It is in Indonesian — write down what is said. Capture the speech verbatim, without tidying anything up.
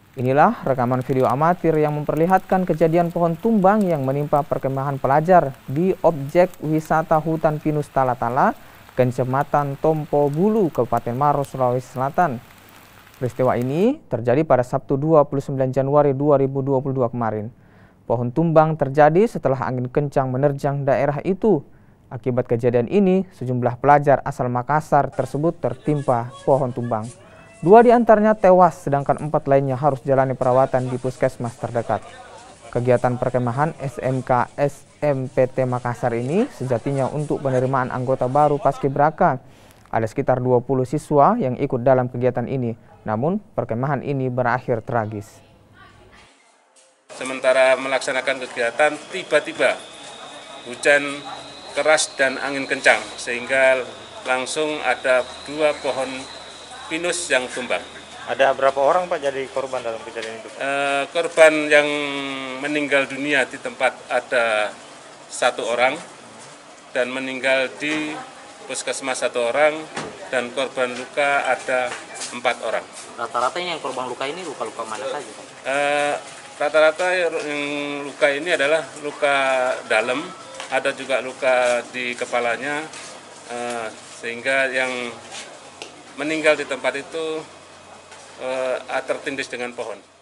Inilah rekaman video amatir yang memperlihatkan kejadian pohon tumbang yang menimpa perkemahan pelajar di objek wisata hutan pinus Tala-Tala, Kecamatan Tompo Bulu, Kabupaten Maros, Sulawesi Selatan. Peristiwa ini terjadi pada Sabtu dua puluh sembilan Januari dua ribu dua puluh dua kemarin. Pohon tumbang terjadi setelah angin kencang menerjang daerah itu. Akibat kejadian ini, sejumlah pelajar asal Makassar tersebut tertimpa pohon tumbang. Dua di antaranya tewas, sedangkan empat lainnya harus jalani perawatan di puskesmas terdekat. Kegiatan perkemahan S M K S M P T Makassar ini sejatinya untuk penerimaan anggota baru Paskibraka. Ada sekitar dua puluh siswa yang ikut dalam kegiatan ini, namun perkemahan ini berakhir tragis. Sementara melaksanakan kegiatan, tiba-tiba hujan keras dan angin kencang, sehingga langsung ada dua pohon pinus yang tumbang. Ada berapa orang Pak jadi korban dalam kejadian itu? E, korban yang meninggal dunia di tempat ada satu orang, dan meninggal di puskesmas satu orang, dan korban luka ada empat orang. Rata-rata ini yang korban luka ini luka-luka mana saja Pak? E, rata-rata yang luka ini adalah luka dalam, ada juga luka di kepalanya, e, sehingga yang meninggal di tempat itu e, tertindis dengan pohon.